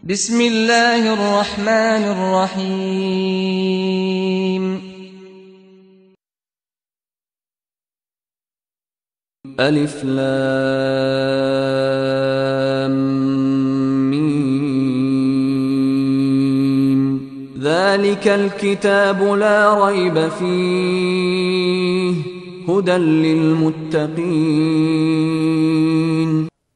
بسم الله الرحمن الرحيم ألف لام ميم ذلك الكتاب لا ريب فيه هدى للمتقين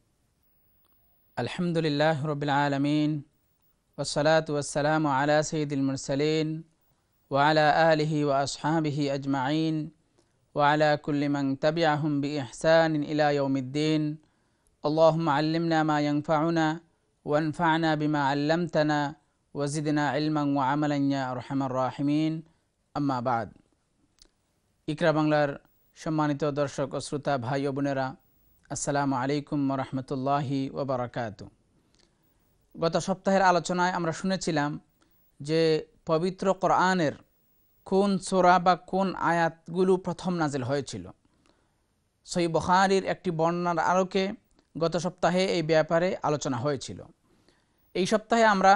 الحمد لله رب العالمين والصلاة والسلام على سيد المرسلين وعلى آله وأصحابه أجمعين وعلى كل من تبعهم بإحسان إلى يوم الدين اللهم علمنا ما ينفعنا وانفعنا بما علمتنا وزدنا علما وعملا يا أرحم الراحمين أما بعد ইকরা বাংলার সম্মানিত দর্শক ও শ্রোতা ভাই ও বোনেরা আসসালামু আলাইকুম ওয়া রাহমাতুল্লাহি ওয়া বারাকাতুহু। গত সপ্তাহের আলোচনায় আমরা শুনেছিলাম যে পবিত্র কোরআনের কোন সূরা বা কোন আয়াতগুলো প্রথম নাজিল হয়েছিল। সহিহ বুখারীর একটি বর্ণনার আলোকে গত সপ্তাহে এই ব্যাপারে আলোচনা হয়েছিল। এই সপ্তাহে আমরা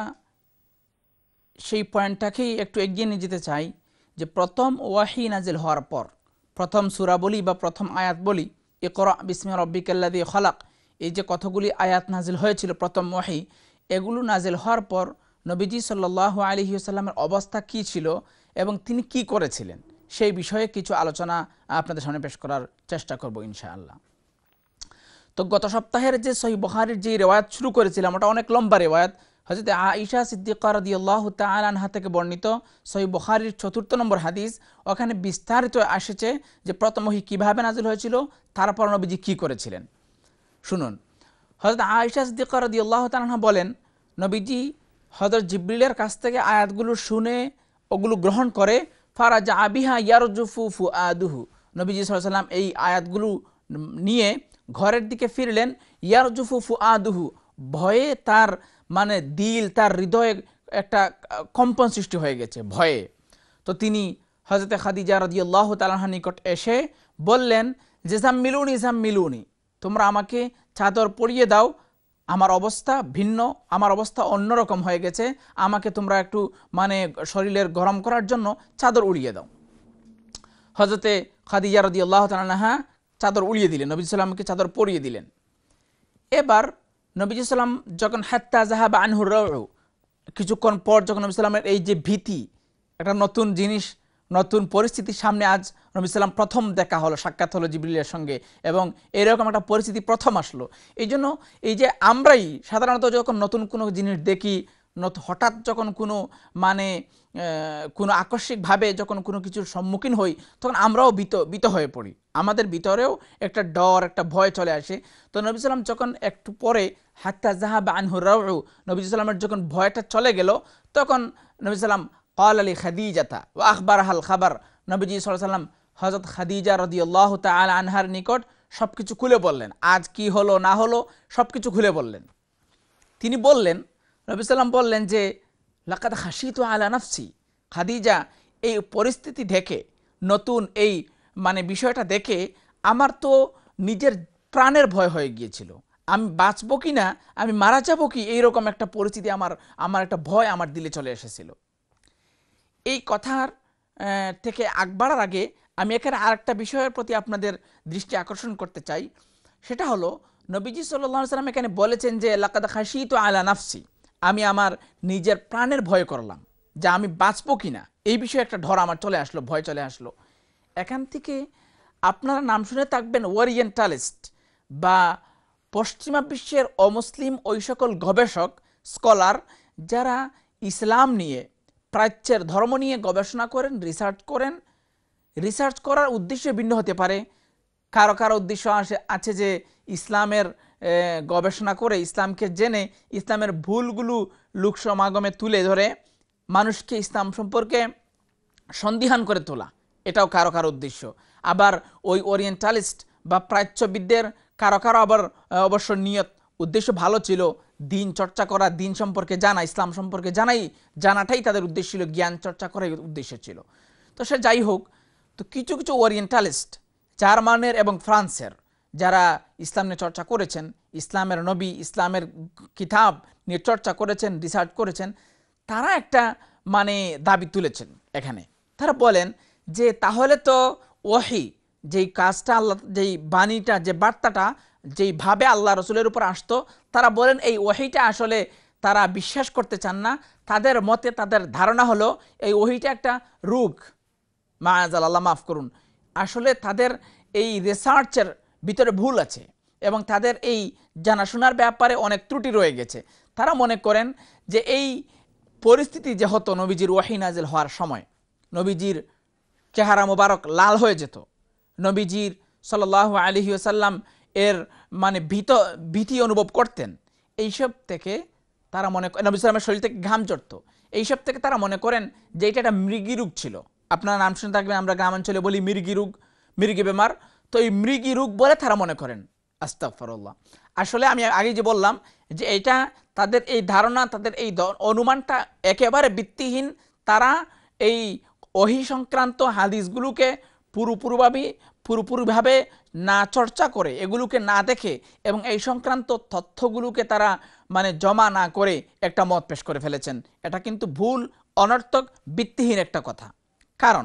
সেই পয়েন্টটাকেই একটু এগিয়ে নিয়ে যেতে চাই যে প্রথম ওয়াহি নাজিল হওয়ার পর প্রথম সূরা বলি বা প্রথম আয়াত বলি ইকরা বিসমি রাব্বিকাল্লাযী খলাক, এই যে কতগুলি আয়াত নাজিল হয়েছিল প্রথম ওয়াহি, এগুলো নাজিল হওয়ার পর নবীজি সাল্লাল্লাহু আলাইহি ওয়াসাল্লামের অবস্থা কী ছিল এবং তিনি কি করেছিলেন সেই বিষয়ে কিছু আলোচনা আপনাদের সামনে পেশ করার চেষ্টা করব ইনশাআল্লাহ। তো গত সপ্তাহের যে সহিহ বুখারীর যে রিওয়ায়াত শুরু করেছিলাম ওটা অনেক লম্বা রিওয়ায়াত, হযরত আয়েশা সিদ্দিকা রাদিয়াল্লাহু তাআলা আনহা থেকে বর্ণিত সহিহ বুখারীর ৪র্থ নম্বর হাদিস। ওখানে বিস্তারিত আসছে যে প্রথম ওহী কিভাবে নাজিল হয়েছিল, তারপর নবীজি কি করেছিলেন। শুনুন, হযরত আয়েশা সিদ্দিকা রাদিয়াল্লাহু তাআলা আনহা বলেন, নবীজি হযরত জিবরিলের কাছ থেকে আয়াতগুলো শুনে ওগুলো গ্রহণ করে ফারাজা বিহা ইয়ারজুফু ফুআদুহু, নবীজি সাল্লাল্লাহু আলাইহি ওয়াসাল্লাম এই আয়াতগুলো নিয়ে ঘরের দিকে ফিরলেন। ইয়ারজুফু ফুআদুহু, ভয়ে তার মানে দিল, তার হৃদয়ে একটা কম্পন সৃষ্টি হয়ে গেছে ভয়ে। তো তিনি হযরত খাদিজা রাদিয়াল্লাহু তাআলা আনহার নিকট এসে বললেন যে জাম্মিলুনি জাম্মিলুনি, তোমরা আমাকে চাদর পরিয়ে দাও, আমার অবস্থা ভিন্ন, আমার অবস্থা অন্যরকম হয়ে গেছে, আমাকে তোমরা একটু মানে শরীরের গরম করার জন্য চাদর উড়িয়ে দাও। হযরতে খাদিজা রাদিয়াল্লাহু তাআলা আনহা চাদর উড়িয়ে দিলেন, নবী সাল্লাল্লাহু আলাইহি ওয়াসাল্লামকে চাদর পরিয়ে দিলেন। এবার নবীজি সাল্লাম যখন হাত্তা যাহাবা আনহু রাউ, কিছুক্ষণ পর যখন নবী সাল্লামের এই যে ভীতি, একটা নতুন জিনিস, নতুন পরিস্থিতির সামনে আজ নবী সাল্লাম প্রথম দেখা হলো, সাক্ষাৎ হলো জিবরিলের সঙ্গে এবং এরকম একটা পরিস্থিতি প্রথম আসলো। এই জন্য এই যে আমরাই সাধারণত যখন নতুন কোনো জিনিস দেখি, হঠাৎ যখন কোনো মানে কোনো আকস্মিকভাবে যখন কোনো কিছুর সম্মুখীন হই, তখন আমরাও ভীত হয়ে পড়ি, আমাদের ভিতরেও একটা ডর, একটা ভয় চলে আসে। তো নবী সাল্লাম যখন একটু পরে হাত্তা যাহাবা আনহু রাউ, নবী সাল্লামের যখন ভয়টা চলে গেল, তখন নবী সাল্লাম ক্বাল আলী খাদিজাতা ওয়া আখবারহাল খাবার, নবীজি সাল্লাল্লাহু আলাইহি ওয়াসাল্লাম হযরত খাদিজা রাদিয়াল্লাহু তাআলা আনহার নিকট সবকিছু খুলে বললেন, আজ কি হলো না হলো সবকিছু খুলে বললেন। তিনি বললেন, নবী সাল্লাম বললেন যে লাকাদ খাশিতু আলা নাফসি, খাদিজা এই পরিস্থিতি দেখে, নতুন এই মানে বিষয়টা দেখে আমার তো নিজের প্রাণের ভয় হয়ে গিয়েছিল, আমি বাঁচবো কি না, আমি মারা যাবো কি, এইরকম একটা পরিস্থিতি আমার একটা ভয় আমার দিলে চলে এসেছিল। এই কথার থেকে আগ বাড়ার আগে আমি এখানে আরেকটা বিষয়ের প্রতি আপনাদের দৃষ্টি আকর্ষণ করতে চাই। সেটা হলো নবীজি সাল্লাল্লাহু আলাইহি ওয়াসাল্লাম এখানে বলেছেন যে লাকাদ খাশিতু আলা নাফসি, আমি আমার নিজের প্রাণের ভয় করলাম যে আমি বাঁচবো কিনা, এই বিষয়ে একটা ডর আমার চলে আসলো, ভয় চলে আসলো। এখান থেকে আপনারা নাম শুনে থাকবেন ওরিয়েন্টালিস্ট বা পশ্চিমা বিশ্বের অমুসলিম ওই সকল গবেষক, স্কলার যারা ইসলাম নিয়ে, প্রাচ্যের ধর্ম নিয়ে গবেষণা করেন, রিসার্চ করার উদ্দেশ্য ভিন্ন হতে পারে। কারো কারো উদ্দেশ্য আছে যে ইসলামের গবেষণা করে, ইসলামকে জেনে ইসলামের ভুলগুলো লোক সমাগমে তুলে ধরে মানুষকে ইসলাম সম্পর্কে সন্দিহান করে তোলা, এটাও কারো কারো উদ্দেশ্য। আবার ওই ওরিয়েন্টালিস্ট বা প্রাচ্যবিদদের কারো কারো আবার অবশ্য নিয়ত উদ্দেশ্য ভালো ছিল, দিন চর্চা করা, দিন সম্পর্কে জানা, ইসলাম সম্পর্কে জানাটাই তাদের উদ্দেশ্য ছিল, জ্ঞান চর্চা করাই উদ্দেশ্য ছিল। তো সে যাই হোক, তো কিছু ওরিয়েন্টালিস্ট জার্মানের এবং ফ্রান্সের যারা ইসলাম নিয়ে চর্চা করেছেন, ইসলামের নবী, ইসলামের কিতাব নিয়ে চর্চা করেছেন, রিসার্চ করেছেন, তারা একটা মানে দাবি তুলেছেন এখানে। তারা বলেন যে তাহলে তো ওয়াহি, যেই কাজটা আল্লাহ, যেই বাণীটা, যে বার্তাটা যেইভাবে আল্লাহ রসুলের উপর আসতো, তারা বলেন এই ওয়াহিটা আসলে তারা বিশ্বাস করতে চান না। তাদের মতে, তাদের ধারণা হলো এই ওয়াহিটা একটা রোগ। মাআযাল, আল্লাহ মাফ করুন। আসলে তাদের এই রিসার্চের ভিতরে ভুল আছে এবং তাদের এই জানাশোনার ব্যাপারে অনেক ত্রুটি রয়ে গেছে। তারা মনে করেন যে এই পরিস্থিতি যে হতো নবীজির ওয়াহি নাজিল হওয়ার সময়, নবীজির চেহারা মোবারক লাল হয়ে যেত, নবীজির সাল্লাল্লাহু আলাইহি ওয়াসাল্লাম এর মানে ভীতি অনুভব করতেন, এইসব থেকে তারা মনে করেন, নবী সাল্লামের শরীর থেকে ঘাম ঝরতো, এইসব থেকে তারা মনে করেন যে এটা একটা মৃগী রোগ ছিল। আপনারা নাম শুনে থাকবেন, আমরা গ্রামাঞ্চলে বলি মৃগী রোগ, মৃগী বেমার। তো এই মৃগী রোগ বলে তারা মনে করেন। আস্তাগফিরুল্লাহ। আসলে আমি আগে যে বললাম যে এটা তাদের এই ধারণা, তাদের এই অনুমানটা একেবারে ভিত্তিহীন। তারা এই ওহী সংক্রান্ত হাদিসগুলোকে পুরোপুরিভাবে না চর্চা করে, এগুলোকে না দেখে এবং এই সংক্রান্ত তথ্যগুলোকে তারা মানে জমা না করে একটা মত পেশ করে ফেলেছেন। এটা কিন্তু ভুল, অনর্থক, ভিত্তিহীন একটা কথা। কারণ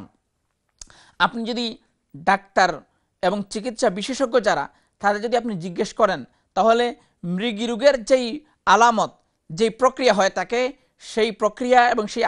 আপনি যদি ডাক্তার এবং চিকিৎসা বিশেষজ্ঞ যারা, তাদের যদি আপনি জিজ্ঞেস করেন, তাহলে মৃগী রোগের যেই আলামত, যেই প্রক্রিয়া হয় থাকে, সেই প্রক্রিয়া এবং সেই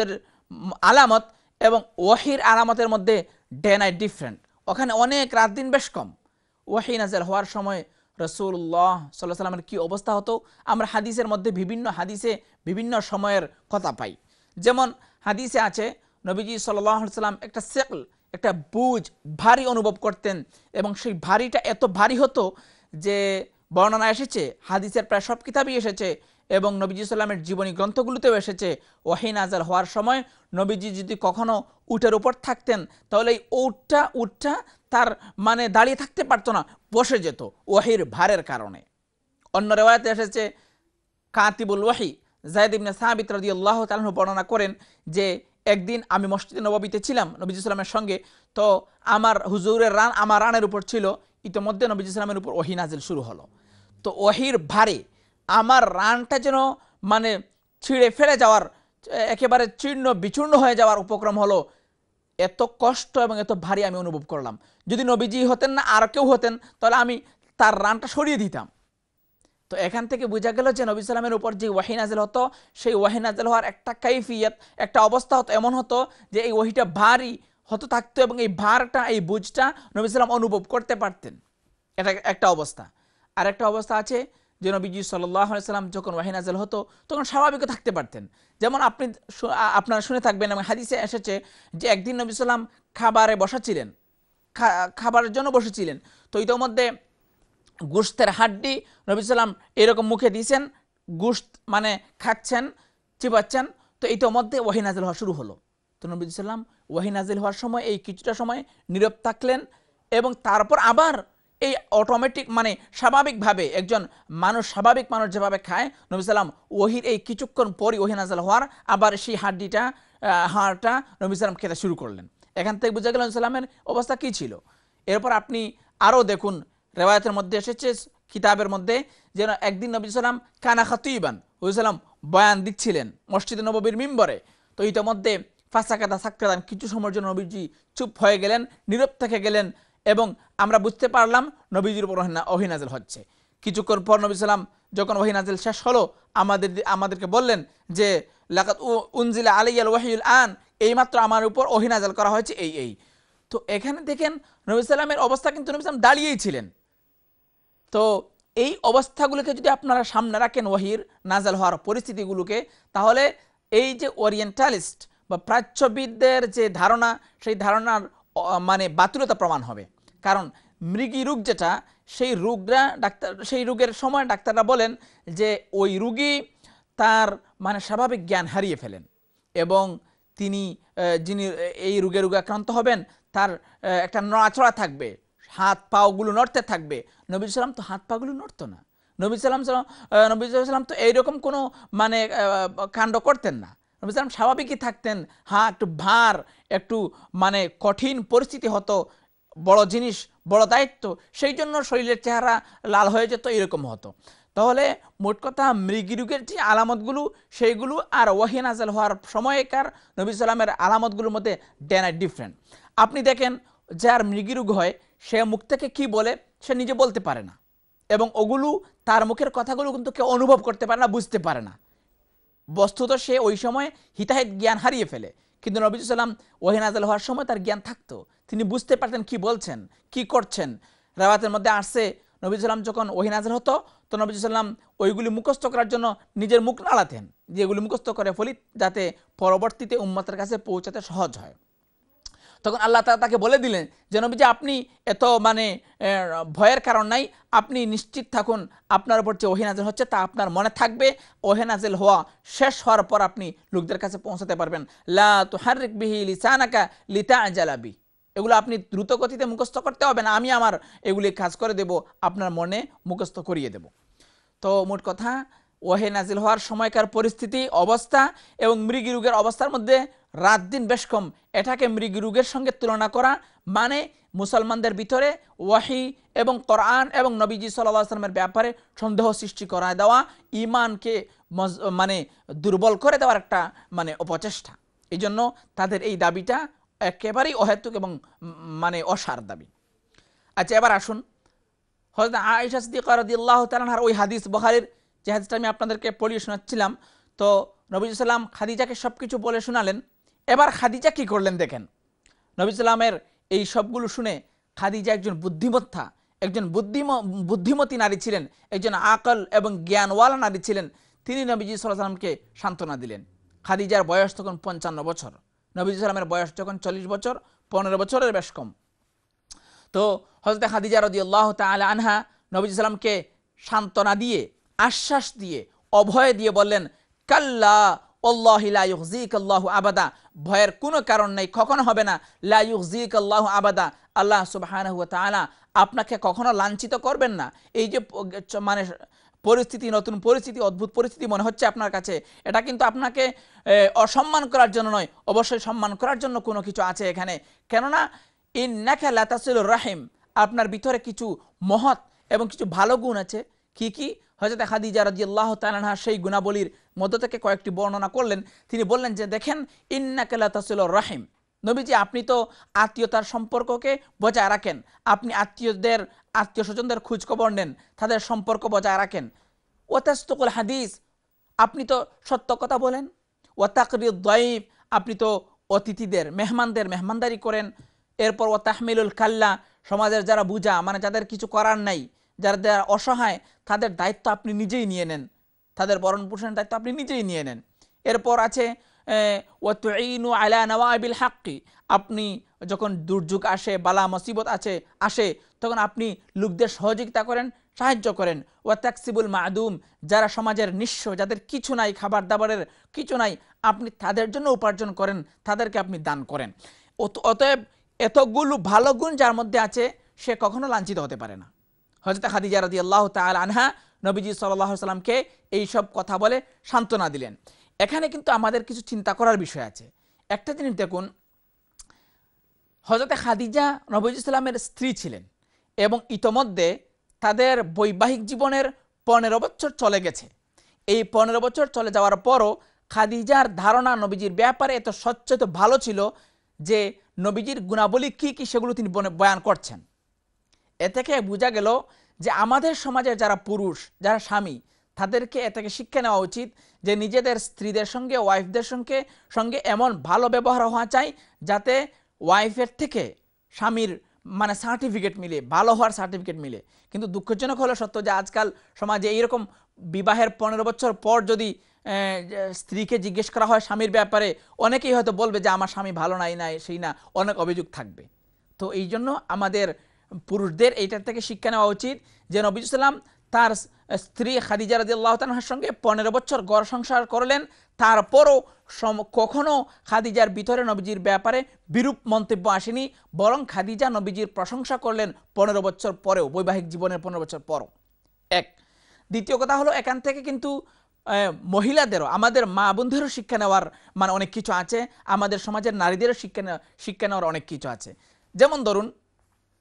আলামত এবং ওয়াহির আলামতের মধ্যে ডে নাইট ডিফারেন্ট। ওখানে অনেক রাত দিন বেশ কম। ওয়াহি নাজিল হওয়ার সময় রাসূলুল্লাহ সাল্লাল্লাহু আলাইহি ওয়াসাল্লামের কী অবস্থা হতো আমরা হাদিসের মধ্যে বিভিন্ন হাদিসে বিভিন্ন সময়ের কথা পাই। যেমন হাদিসে আছে নবীজি সাল্লাল্লাহু আলাইহি ওয়াসাল্লাম একটা সেকল, একটা বুঝ ভারী অনুভব করতেন এবং সেই ভারীটা এত ভারী হতো যে বর্ণনা এসেছে, হাদিসের প্রায় সব কিতাবই এসেছে এবং নবীজি সাল্লামের জীবনী গ্রন্থগুলোতেও এসেছে, ওয়াহি নাজিল হওয়ার সময় নবীজি যদি কখনো উটের উপর থাকতেন, তাহলে এই উটটা তার মানে দাঁড়িয়ে থাকতে পারতো না, বসে যেত ওয়াহির ভারের কারণে। অন্য রিওয়ায়াতে এসেছে, কাতিবুল ওয়াহি যায়েদ ইবনে সাবিত রাদিয়াল্লাহু তাআলা আনহু বর্ণনা করেন যে একদিন আমি মসজিদে নববীতে ছিলাম নবীজি সাল্লামের সঙ্গে, তো আমার হুজুরের রান আমার রানের উপর ছিল, ইতিমধ্যে নবীজি সাল্লামের উপর ওয়াহি নাজিল শুরু হলো। তো ওয়াহির ভারে আমার রানটা যেন মানে ছিঁড়ে ফেলে যাওয়ার, একেবারে চূর্ণ বিচূর্ণ হয়ে যাওয়ার উপক্রম হলো। এত কষ্ট এবং এত ভারী আমি অনুভব করলাম। যদি নবীজি হতেন না আর কেউ হতেন, তাহলে আমি তার রানটা সরিয়ে দিতাম। তো এখান থেকে বোঝা গেল যে নবী সাল্লামের উপর যে ওয়াহি নাজিল হতো, সেই ওয়াহি নাজিল হওয়ার একটা কাইফিয়ত, একটা অবস্থা হতো, এমন হতো যে এই ওয়াহিটা ভারী হতে থাকতো এবং এই ভারটা, এই বুঝটা নবী সাল্লাম অনুভব করতে পারতেন। এটা একটা অবস্থা। আর একটা অবস্থা আছে যে নবীজি সাল্লাল্লাহু আলাইহি ওয়াসাল্লাম যখন ওয়াহি নাজিল হতো তখন স্বাভাবিকও থাকতে পারতেন। যেমন আপনারা শুনে থাকবেন এবং হাদিসে এসেছে যে একদিন নবী সাল্লাম খাবারে বসাছিলেন, খাবারের জন্য বসেছিলেন, তো ইতোমধ্যে গোশতের হাড্ডি নবী সাল্লাম এরকম মুখে দিয়েছেন, গোশত মানে খাচ্ছেন, চিবাচ্ছেন, তো ইতোমধ্যে ওয়াহি নাজিল হওয়া শুরু হলো। তো নবী সাল্লাম ওয়াহি নাজিল হওয়ার সময় এই কিছুটা সময় নীরব থাকলেন এবং তারপর আবার এই অটোমেটিক মানে স্বাভাবিকভাবে একজন স্বাভাবিক মানুষ যেভাবে খায়, নবী সাল্লাম ওয়াহির এই কিছুক্ষণ পরই ওয়াহি নাজিল হওয়ার আবার সেই হাড়টা নবী সাল্লাম খেতে শুরু করলেন। এখান থেকে বোঝা গেল নবী সাল্লামের অবস্থা কী ছিল। এরপর আপনি আরও দেখুন, রেওয়ায়াতের মধ্যে এসেছে, কিতাবের মধ্যে, যেন একদিন নবী সাল্লাম কানা খাতিবান, নবী সাল্লাম বয়ান দিচ্ছিলেন মসজিদে নববীর মিম্বরে। তো ইতিমধ্যে সাক্কাদান কিছু সময়ের জন্য নবীজি চুপ হয়ে গেলেন, নীরব থেকে গেলেন এবং আমরা বুঝতে পারলাম নবীজির উপর ওহী নাজিল হচ্ছে। কিছুক্ষণ পর নবী সাল্লাম যখন ওহী নাজিল শেষ হলো আমাদেরকে বললেন যে লাকাদ উনজিলা আলাইয়াল ওয়াহিয়ুল আন, এইমাত্র আমার উপর ওহী নাজিল করা হয়েছে এই। তো এখানে দেখেন নবী সাল্লামের অবস্থা কিন্তু নবী সাল্লাম দাঁড়িয়েই ছিলেন। তো এই অবস্থাগুলোকে যদি আপনারা সামনে রাখেন ওয়াহির নাজিল হওয়ার পরিস্থিতিগুলোকে, তাহলে এই যে ওরিয়েন্টালিস্ট বা প্রাচ্যবিদদের যে ধারণা, সেই ধারণার মানে বাতুলতা প্রমাণ হবে। কারণ মৃগী রোগ যেটা, সেই রোগের সময় ডাক্তাররা বলেন যে ওই রোগী তার মানে স্বাভাবিক জ্ঞান হারিয়ে ফেলেন এবং যিনি এই রোগে আক্রান্ত হবেন তার একটা নড়াচড়া থাকবে, হাত পাগুলো নড়তে থাকবে। নবী সাল্লাম তো হাত পাগুলো নড়তো না। নবী সাল্লাম তো এইরকম কোনো মানে কাণ্ড করতেন না। নবী সাল্লাম স্বাভাবিকই থাকতেন। একটু ভার, একটু মানে কঠিন পরিস্থিতি হতো, বড় জিনিস, বড় দায়িত্ব, সেই জন্য শরীরের চেহারা লাল হয়ে যেত, এরকম হতো। তাহলে মোট কথা মৃগী রোগের যে আলামতগুলো সেইগুলো আর ওয়াহি নাযিল হওয়ার সময়কার নবী সাল্লামের আলামতগুলোর মধ্যে ডিফারেন্ট। আপনি দেখেন যার মৃগী রোগ হয় সে মুখ থেকে কি বলে সে নিজে বলতে পারে না, এবং ওগুলো তার মুখের কথাগুলো কিন্তু কেউ অনুভব করতে পারে না, বুঝতে পারে না। বস্তুত সে ওই সময় হিতাহিত জ্ঞান হারিয়ে ফেলে, কিন্তু নবী সাল্লাম ওয়াহি নাযিল হওয়ার সময় তার জ্ঞান থাকতো, তিনি বুঝতে পারতেন কি বলছেন, কি করছেন। রাওয়াতের মধ্যে আসছে নবী সাল্লাম যখন ওয়াহি নাযিল হতো তো নবী সাল্লাম ওইগুলি মুখস্থ করার জন্য নিজের মুখ নাড়াতেন, যে এগুলি মুখস্থ করে ফলি যাতে পরবর্তীতে উম্মতের কাছে পৌঁছাতে সহজ হয়। তখন আল্লাহ তাআলা তাকে বলে দিলেন যে নবীজি আপনি এত ভয়ের কারণ নাই, আপনি নিশ্চিত থাকুন আপনার উপর যে ওহী নাযিল হচ্ছে তা আপনার মনে থাকবে, ওহী নাযিল হওয়া শেষ হওয়ার পর আপনি লোকদের কাছে পৌঁছাতে পারবেন। লা তুহাররিক বিহি লিসানাকা লিতাআজালা বি, এগুলো আপনি দ্রুত গতিতে মুখস্থ করতে হবে না, আমি আমার এগুলি কাজ করে দেব, আপনার মনে মুখস্থ করিয়ে দেব। তো মোট কথা ওয়াহি নাযিল হওয়ার সময়কার পরিস্থিতি, অবস্থা এবং মৃগী রোগের অবস্থার মধ্যে রাত দিন বেশ কম। এটাকে মৃগী রোগের সঙ্গে তুলনা করা মানে মুসলমানদের ভিতরে ওয়াহি এবং কোরআন এবং নবীজি সাল্লাল্লাহু আলাইহি ওয়াসাল্লামের ব্যাপারে সন্দেহ সৃষ্টি করা দেওয়া, ঈমানকে দুর্বল করে দেওয়ার একটা অপচেষ্টা। এই জন্য তাদের এই দাবিটা একেবারেই অহেতুক এবং অসার দাবি। আচ্ছা, এবার আসুন হযরত আয়েশা সিদ্দিকা রাদিয়াল্লাহু তাআলা আনহার ওই হাদিস, বুখারীর যে হাদিসটা আমি আপনাদেরকে পড়িয়ে শোনাচ্ছিলাম। তো নবী সাল্লাম খাদিজাকে সব কিছু বলে শোনালেন। এবার খাদিজা কি করলেন দেখেন। নবী সাল্লামের এই সবগুলো শুনে খাদিজা একজন বুদ্ধিমত্তা, একজন বুদ্ধিমতী নারী ছিলেন, একজন আকল এবং জ্ঞানওয়ালা নারী ছিলেন। তিনি নবীজি সাল্লাল্লাহু আলাইহি ওয়াসাল্লামকে সান্ত্বনা দিলেন। খাদিজার বয়স তখন 55 বছর, নবীজি সাল্লামের বয়স যখন 40 বছর, 15 বছরের বেশ কম। তো হযরত খাদিজা রাদিয়াল্লাহু তাআলা আনহা নবী সাল্লামকে সান্ত্বনা দিয়ে, আশ্বাস দিয়ে, অভয় দিয়ে বললেন, কাল্লা ওয়াল্লাহি লা ইউখজিকাল্লাহু আবাদা, ভয়ের কোনো কারণ নেই, কখনো হবে না। লা ইউখজিকাল্লাহু আবাদা, আল্লাহ সুবহানাহু ওয়া তাআলা আপনাকে কখনো লাঞ্ছিত করবেন না। এই যে পরিস্থিতি, নতুন পরিস্থিতি, অদ্ভুত পরিস্থিতি মনে হচ্ছে আপনার কাছে, এটা কিন্তু আপনাকে অসম্মান করার জন্য নয়, অবশ্যই সম্মান করার জন্য কোনো কিছু আছে এখানে। কেননা ইন্নাকা লাতাসিলুর রাহিম, আপনার ভিতরে কিছু মহৎ এবং কিছু ভালো গুণ আছে। কি কি? হযরত খাদিজা রাদিয়াল্লাহু তাআলা আনহা সেই গুণাবলীর মধ্য থেকে কয়েকটি বর্ণনা করলেন। তিনি বললেন যে দেখেন, ইন্নাকা লাতাসিলুর রাহিম, নবীজি আপনি তো আত্মীয়তার সম্পর্ককে বজায় রাখেন, আপনি আত্মীয় স্বজনদের খোঁজ খবর নেন, তাদের সম্পর্ক বজায় রাখেন। ওয়া তাসদুকুল হাদিস, আপনি তো সত্য কথা বলেন। ওয়া তাকরিদ দাইফ, আপনি তো অতিথিদের, মেহমানদের মেহমানদারি করেন। এরপর ওয়া তাহমিলুল কাল্লা, সমাজের যারা বুঝা যাদের কিছু করার নাই, যারা অসহায়, তাদের দায়িত্ব আপনি নিজেই নিয়ে নেন, তাদের ভরণ পোষণের দায়িত্ব আপনি নিজেই নিয়ে নেন। এরপর আছে ওয়া তুঈনু আলা নওয়াইবিল হাক্কি, আপনি যখন দুর্যোগ আসে, বালা মুসিবত আসে তখন আপনি লোকদের সহযোগিতা করেন, সাহায্য করেন। ওয়া তাকসিবুল মাদুম, যারা সমাজের নিঃস্ব, যাদের কিছু নাই, খাবার দাবারের কিছু নাই, আপনি তাদের জন্য উপার্জন করেন, তাদেরকে আপনি দান করেন। অতএব এতগুলো ভালো গুণ যার মধ্যে আছে সে কখনো লাঞ্ছিত হতে পারে না। হযরত খাদিজা রাদিয়াল্লাহু তাআলা আনহা নবীজি সাল্লাল্লাহু আলাইহি ওয়াসাল্লামকে এই সব কথা বলে সান্ত্বনা দিলেন। এখানে কিন্তু আমাদের কিছু চিন্তা করার বিষয় আছে। একটা জিনিস দেখুন, হযরত খাদিজা নবীজি সাল্লামের স্ত্রী ছিলেন এবং ইতোমধ্যে তাদের বৈবাহিক জীবনের 15 বছর চলে গেছে। এই 15 বছর চলে যাওয়ার পরও খাদিজার ধারণা নবীজির ব্যাপারে এত স্বচ্ছ, এত ভালো ছিল যে নবীজির গুণাবলী কি কি সেগুলো তিনি বয়ান করছেন। এ থেকে বোঝা গেল যে আমাদের সমাজের যারা পুরুষ, যারা স্বামী, তাদেরকে এ থেকে শিক্ষা নেওয়া উচিত যে নিজেদের স্ত্রীদের সঙ্গে, ওয়াইফদের সঙ্গে এমন ভালো ব্যবহার হওয়া চাই যাতে ওয়াইফের থেকে স্বামীর সার্টিফিকেট মিলে, ভালো হওয়ার সার্টিফিকেট মিলে। কিন্তু দুঃখজনক হলো সত্য যে আজকাল সমাজে এইরকম বিবাহের 15 বছর পর যদি স্ত্রীকে জিজ্ঞেস করা হয় স্বামীর ব্যাপারে, অনেকেই হয়তো বলবে যে আমার স্বামী ভালো নাই, সেই না, অনেক অভিযোগ থাকবে। তো এই জন্য আমাদের পুরুষদের এইটার থেকে শিক্ষা নেওয়া উচিত যে নবী সাল্লাম তার স্ত্রী খাদিজা রাদিয়াল্লাহু তাআলার সঙ্গে 15 বছর ঘর সংসার করলেন, তারপরও কখনো খাদিজার ভিতরে নবীজির ব্যাপারে বিরূপ মন্তব্য আসেনি, বরং খাদিজা নবীজির প্রশংসা করলেন 15 বছর পরেও, বৈবাহিক জীবনের 15 বছর পরও। এক। দ্বিতীয় কথা হলো, এখান থেকে কিন্তু মহিলাদেরও, আমাদের মা বোনদেরও শিক্ষা নেওয়ার অনেক কিছু আছে, আমাদের সমাজের নারীদেরও শিক্ষা নেওয়ার অনেক কিছু আছে। যেমন ধরুন,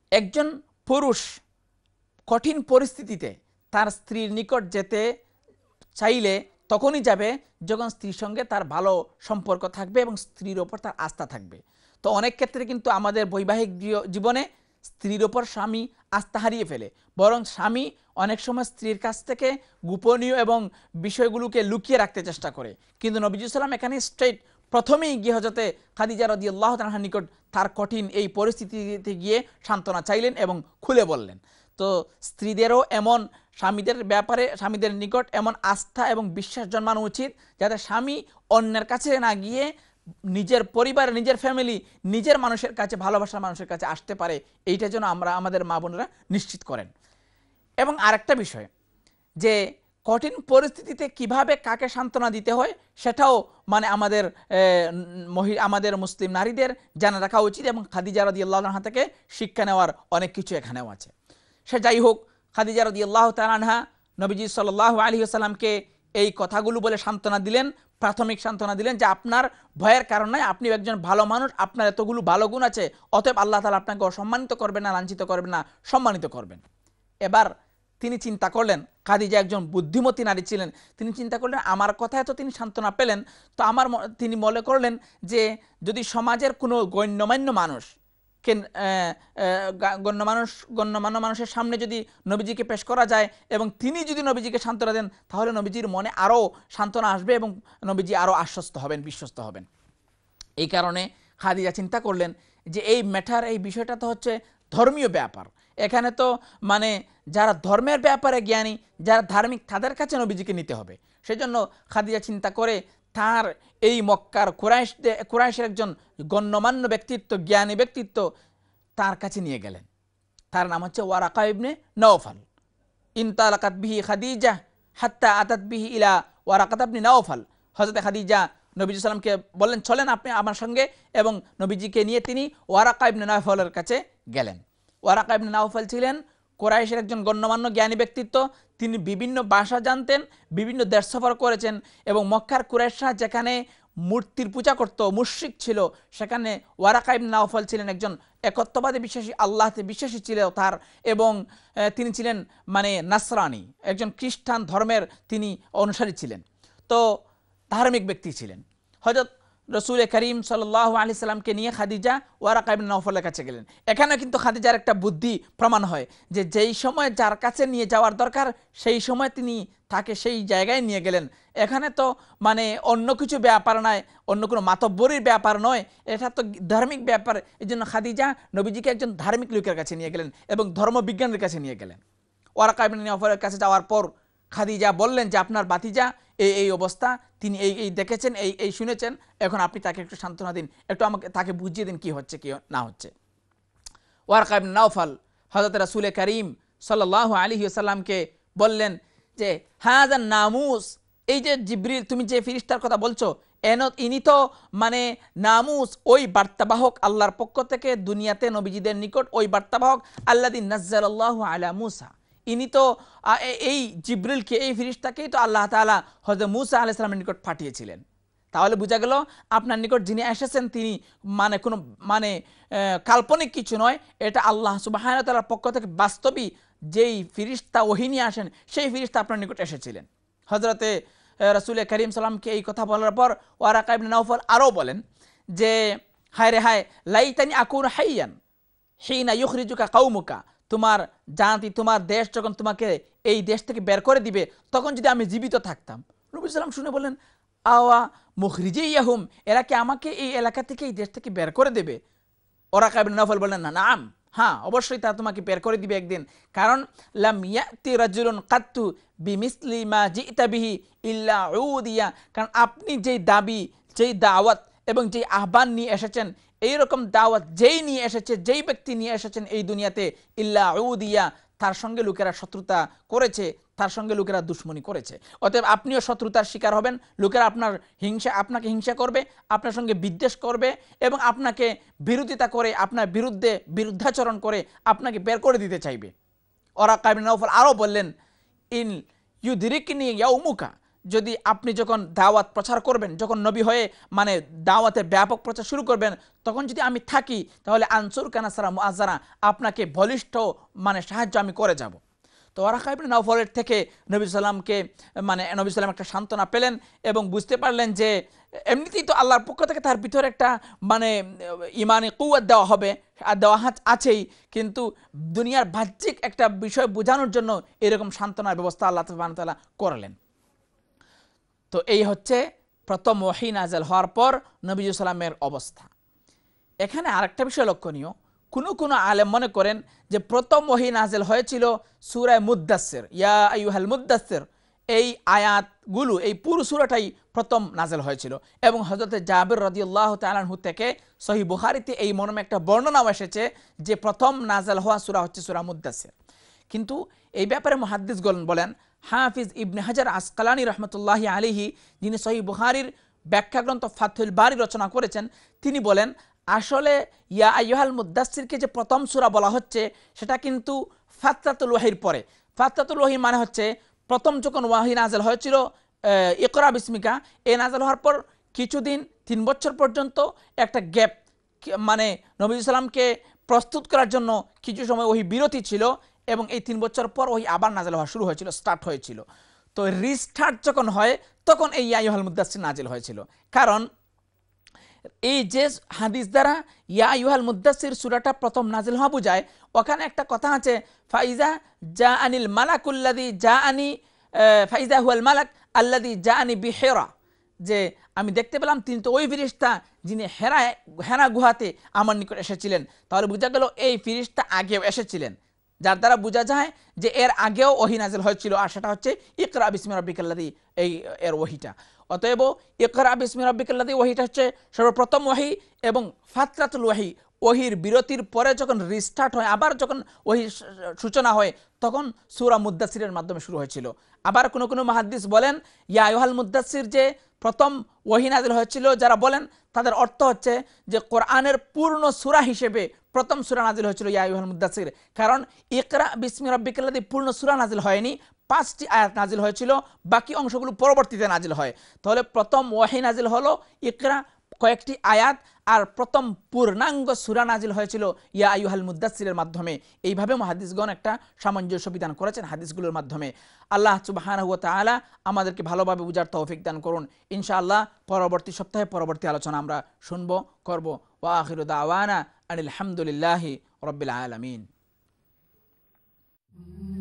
একজন পুরুষ কঠিন পরিস্থিতিতে তার স্ত্রীর নিকট যেতে চাইলে তখনই যাবে যখন স্ত্রীর সঙ্গে তার ভালো সম্পর্ক থাকবে এবং স্ত্রীর ওপর তার আস্থা থাকবে। তো অনেক ক্ষেত্রে কিন্তু আমাদের বৈবাহিক জীবনে স্ত্রীর ওপর স্বামী আস্থা হারিয়ে ফেলে, বরং স্বামী অনেক সময় স্ত্রীর কাছ থেকে গোপনীয় এবং বিষয়গুলোকে লুকিয়ে রাখতে চেষ্টা করে। কিন্তু নবী সাল্লাল্লাহু এখানে স্ট্রেট প্রথমেই গিয়ে হযরতে খাদিজা রাদিয়াল্লাহু তাআলার নিকট তার কঠিন এই পরিস্থিতিতে গিয়ে সান্ত্বনা চাইলেন এবং খুলে বললেন। তো স্ত্রীদেরও এমন স্বামীদের নিকট এমন আস্থা এবং বিশ্বাস জন্মানো উচিত যাতে স্বামী অন্যের কাছে না গিয়ে নিজের পরিবার, নিজের ফ্যামিলি, নিজের মানুষের কাছে, ভালোবাসার মানুষের কাছে আসতে পারে। এইটা যেন আমরা আমাদের মা বোনেরা নিশ্চিত করেন। এবং আরেকটা বিষয় যে কঠিন পরিস্থিতিতে কিভাবে কাকে সান্ত্বনা দিতে হয় সেটাও মানে আমাদের মুসলিম নারীদের জানা রাখা উচিত এবং খাদিজা রাদিয়াল্লাহু আনহা থেকে শিক্ষা নেওয়ার অনেক কিছু এখানেও আছে। সে যাই হোক, খাদিজা রাদিয়াল্লাহু তাআলা আনহা নবীজি সাল্লাল্লাহু আলাইহি ওয়াসাল্লামকে এই কথাগুলো বলে সান্ত্বনা দিলেন, প্রাথমিক সান্ত্বনা দিলেন যে আপনার ভয়ের কারণ নয়, আপনি একজন ভালো মানুষ, আপনার এতগুলো ভালো গুণ আছে, অতএব আল্লাহ তাআলা আপনাকে অসম্মানিত করবেন না, লাঞ্ছিত করবেন না, সম্মানিত করবেন। এবার তিনি চিন্তা করলেন, খাদিজা একজন বুদ্ধিমতী নারী ছিলেন, তিনি চিন্তা করলেন আমার কথায় তো তিনি সান্ত্বনা পেলেন, তো তিনি মনে করলেন যে যদি সমাজের কোনো গণ্যমান্য মানুষের সামনে যদি নবীজিকে পেশ করা যায় এবং তিনি যদি নবীজিকে সান্ত্বনা দেন, তাহলে নবীজির মনে আরও সান্ত্বনা আসবে এবং নবীজি আরও আশ্বস্ত হবেন, বিশ্বস্ত হবেন। এই কারণে খাদিজা চিন্তা করলেন যে এই বিষয়টা তো হচ্ছে ধর্মীয় ব্যাপার, এখানে তো মানে যারা ধর্মের ব্যাপারে জ্ঞানী, যারা ধার্মিক, তাদের কাছে নবীজিকে নিতে হবে। সেজন্য খাদিজা চিন্তা করে তার এই মক্কার কুরাইশের একজন গণ্যমান্য ব্যক্তিত্ব, জ্ঞানী ব্যক্তিত্ব, তার কাছে নিয়ে গেলেন। তার নাম হচ্ছে ওয়ারাকা ইবনে নওফাল। ইনতালাকাত বিহি খাদিজা হাত্তা আতাত বিহি ইলা ওয়ারাকাত ইবনে নওফাল। হযরত খাদিজা নবী সাল্লামকে বললেন চলেন আপনি আমার সঙ্গে, এবং নবীজিকে নিয়ে তিনি ওয়ারাকা ইবনে নওফালের কাছে গেলেন। ওয়ারাকা ইবনে নওফাল ছিলেন কুরাইশের একজন গণ্যমান্য জ্ঞানী ব্যক্তিত্ব। তিনি বিভিন্ন ভাষা জানতেন, বিভিন্ন দেশ সফর করেছেন এবং মক্কার কুরাইশরা যেখানে মূর্তির পূজা করত, মুশরিক ছিল, সেখানে ওয়ারাকা ইবনে নওফাল ছিলেন একজন একত্ববাদী বিশ্বাসী, আল্লাহতে বিশ্বাসী ছিল তার, এবং তিনি ছিলেন মানে নাসরানি, একজন খ্রিস্টান ধর্মের তিনি অনুসারী ছিলেন। তো ধার্মিক ব্যক্তি ছিলেন। হযরত রাসূল করিম সাল্লাল্লাহু আলাইহি সাল্লামকে নিয়ে খাদিজা ওয়ারাকা ইবনে নওফালের কাছে গেলেন। এখানে কিন্তু খাদিজার একটা বুদ্ধি প্রমাণ হয় যে যেই সময় যার কাছে নিয়ে যাওয়ার দরকার সেই সময় তিনি তাকে সেই জায়গায় নিয়ে গেলেন। এখানে তো মানে অন্য কিছু ব্যাপার নয়, অন্য কোনো মাতব্বরির ব্যাপার নয়, এটা তো ধার্মিক ব্যাপার। এই জন্য খাদিজা নবীজিকে একজন ধার্মিক লোকের কাছে নিয়ে গেলেন এবং ধর্মবিজ্ঞানের কাছে নিয়ে গেলেন। ওয়ারাকা ইবনে নওফালের কাছে যাওয়ার পর খাদিজা বললেন যে আপনার ভাতিজা এই অবস্থা, তিনি এই দেখেছেন, এই শুনেছেন, এখন আপনি তাকে একটু সান্ত্বনা দিন, একটু তাকে বুঝিয়ে দিন কি হচ্ছে কি না হচ্ছে। ওয়ারাকা ইবনে নওফাল হযরত রাসূল করিম সাল্লাল্লাহু আলাইহি ওয়াসাল্লামকে বললেন যে হাযা নামুস, এই যে জিবরিল তুমি যে ফেরেশতার কথা বলছো, ইনি তো মানে নামুস, ওই বার্তাবাহক আল্লাহর পক্ষ থেকে দুনিয়াতে নবীজিদের নিকট, ওই বার্তাবাহক আল্লাযী নাযালাল্লাহু আলা মূসা, ইনি তো এই জিবরিলকে, এই ফেরেশতাকেই তো আল্লাহ তাআলা হযরত মূসা আলাইহিস সালামের নিকট পাঠিয়েছিলেন। তাহলে বোঝা গেল আপনার নিকট যিনি এসেছেন তিনি মানে কোনো কাল্পনিক কিছু নয়, এটা আল্লাহ সুবহানাহু ওয়া তাআলার পক্ষ থেকে বাস্তবই যেই ফেরেশতা ওহী নিয়ে আসেন সেই ফেরেশতা আপনার নিকট এসেছিলেন। হযরতে রাসূল করিম সাল্লামকে এই কথা বলার পর ওয়ারাকা ইবনে নওফাল আরও বলেন যে হায় রে হায়, লাইতানি আকুন হাইয়ান হিনা ইউখরিজুকা কওমুকা, তোমার জাতি, তোমার দেশ যখন তোমাকে এই দেশ থেকে বের করে দিবে, তখন যদি আমি জীবিত থাকতাম। নবী সাল্লাম শুনে বললেন আওয়া মুখরিজিয়াহুম, এরা কি আমাকে এই এলাকা থেকে, এই দেশ থেকে বের করে দেবে? ওয়ারাকা ইবনে নওফাল বললেন না, নাম, হ্যাঁ অবশ্যই তা তোমাকে বের করে দিবে একদিন। কারণ লাম ইয়াতি রাজুলুন কাত্তু বিমিসলি মা জিতা বিহি ইল্লা উদিয়া, কারণ আপনি যেই দাবি, যেই দাওয়াত এবং যেই আহ্বান নিয়ে এসেছেন, এইরকম দাওয়াত যেই নিয়ে এসেছে, যেই ব্যক্তি নিয়ে এসেছেন এই দুনিয়াতে, ইল্লা উদিয়া, তার সঙ্গে লোকেরা শত্রুতা করেছে, তার সঙ্গে লোকেরা দুশ্মনী করেছে। অতএব আপনিও শত্রুতার শিকার হবেন, লোকেরা আপনাকে হিংসা করবে, আপনার সঙ্গে বিদ্বেষ করবে এবং আপনাকে বিরোধিতা করে, আপনার বিরুদ্ধাচরণ করে আপনাকে বের করে দিতে চাইবে। ওয়ারাকা ইবনে নওফাল আরও বললেন ইন ইউদরিকনি ইয়াউমুকা, যদি আপনি যখন দাওয়াত প্রচার করবেন, যখন নবী হয়ে মানে দাওয়াতের ব্যাপক প্রচার শুরু করবেন, তখন যদি আমি থাকি তাহলে আনসুর কানাসারা মুআজ্জারা, আপনাকে বলিষ্ঠ মানে সাহায্য আমি করে যাব। তো ওয়ারাকা ইবনে নাওফলের থেকে নবী সাল্লামকে মানে নবী সাল্লাম একটা সান্ত্বনা পেলেন এবং বুঝতে পারলেন যে এমনিতেই তো আল্লাহর পক্ষ থেকে তার ভিতরে একটা মানে ইমানি কুওয়াত দেওয়া হবে আর দেওয়া আছেই, কিন্তু দুনিয়ার বাহ্যিক একটা বিষয় বোঝানোর জন্য এরকম সান্ত্বনার ব্যবস্থা আল্লাহ সুবহানাহু ওয়া তাআলা করলেন। তো এই হচ্ছে প্রথম ওহী নাযিল হওয়ার পর নবী সাল্লামের অবস্থা। এখানে আরেকটা বিষয় লক্ষণীয়, কোনো আলেম মনে করেন যে প্রথম ওহী নাযিল হয়েছিল সূরা মুদ্দাসসির, ইয়া আইয়ুহাল মুদ্দাসসির, এই আয়াতগুলো এই পুরো সূরাটাই প্রথম নাযিল হয়েছিল। এবং হযরত জাবির রাদিয়াল্লাহু তাআলা আনহু থেকে সহিহ বুখারীতে এই মর্মে একটা বর্ণনাও এসেছে যে প্রথম নাযিল হওয়া সূরা হচ্ছে সূরা মুদ্দাসসির। কিন্তু এই ব্যাপারে মুহাদ্দিসগণ বলেন, হাফিজ ইবনে হাজার আসকালানী রহমতুল্লাহি আলাইহি, যিনি সহিহ বুখারীর ব্যাখ্যা গ্রন্থ ফাথুল বারী রচনা করেছেন, তিনি বলেন আসলে ইয়া আইয়ুহাল মুদ্দাসসিরকে যে প্রথম সূরা বলা হচ্ছে সেটা কিন্তু ফাতরাতুল ওহীর পরে। ফাতরাতুল ওহী মানে হচ্ছে প্রথম যখন ওয়াহী নাযিল হয়েছিল ইকরা বিসমিকা, এই নাযিল হওয়ার পর কিছুদিন 3 বছর পর্যন্ত একটা গ্যাপ, মানে নবী সাল্লামকে প্রস্তুত করার জন্য কিছু সময় ওহী বিরতি ছিল এবং এই 3 বছর পর ওহী আবার নাযিল হওয়া শুরু হয়েছিল, স্টার্ট হয়েছিল। তো রিস্টার্ট যখন হয় তখন এই ইয়া আইয়ুহাল মুদ্দাসসির নাযিল হয়েছিল। কারণ এই যে হাদিস দ্বারা ইয়া আইয়ুহাল মুদ্দাসসির সূরাটা প্রথম নাযিল হওয়া বোঝায়, ওখানে একটা কথা আছে ফাইজা জাআনিল মালাকুল্লাযী জাআনি ফাইজা হুয়াল মালাক আল্লাযী জাআনি বিহিরা, যে আমি দেখতে পেলাম তিনি তো ওই ফেরেশতা যিনি হেরা গুহাতে আমার নিকট এসেছিলেন। তাহলে বোঝা গেল এই ফেরেশতা আগেও এসেছিলেন, যার দ্বারা বোঝা যায় যে এর আগেও ওহী নাযিল হয়েছিল, আর সেটা হচ্ছে ইকরা বিসমি রাব্বিকাল্লাযী, এই এর ওহীটা। অতএব ইকরা বিসমি রাব্বিকাল্লাযী ওহীটা হচ্ছে সর্বপ্রথম ওহী, এবং ফাতরাতুল ওহী ওহীর বিরতির পরে যখন রিস্টার্ট হয়, আবার যখন ওহীর সূচনা হয়, তখন সূরা মুদ্দাসসিরের মাধ্যমে শুরু হয়েছিল। আবার কোনো মুহাদ্দিস বলেন ইয়া আইয়ুহাল মুদ্দাসসির যে প্রথম ওহী নাযিল হয়েছিল, যারা বলেন তাদের অর্থ হচ্ছে যে কোরআনের পূর্ণ সূরা হিসেবে প্রথম সূরা নাযিল হয়েছিল ইয়া আইয়ুহাল মুদ্দাসসির। কারণ ইকরা বিসমি রাব্বিকাল্লাযী পূর্ণ সূরা নাযিল হয়নি, 5টি আয়াত নাযিল হয়েছিল, বাকি অংশগুলো পরবর্তীতে নাযিল হয়। তাহলে প্রথম ওহী নাযিল হলো ইকরা কয়েকটি আয়াত, আর প্রথম পূর্ণাঙ্গ সূরা নাযিল হয়েছিল ইয়া আইয়ুহাল মুদ্দাসসিরের মাধ্যমে। এইভাবে মুহাদ্দিসগণ একটা সামঞ্জস্য বিধান করেছেন হাদিসগুলোর মাধ্যমে। আল্লাহ সুবহানাহু ওয়া তাআলা আমাদেরকে ভালোভাবে বুঝার তৌফিক দান করুন। ইনশাআল্লাহ পরবর্তী সপ্তাহে পরবর্তী আলোচনা আমরা শুনবো করব। ওয়া আখিরু দাওয়ানা আনিল হামদুলিল্লাহি রাব্বিল আলামিন।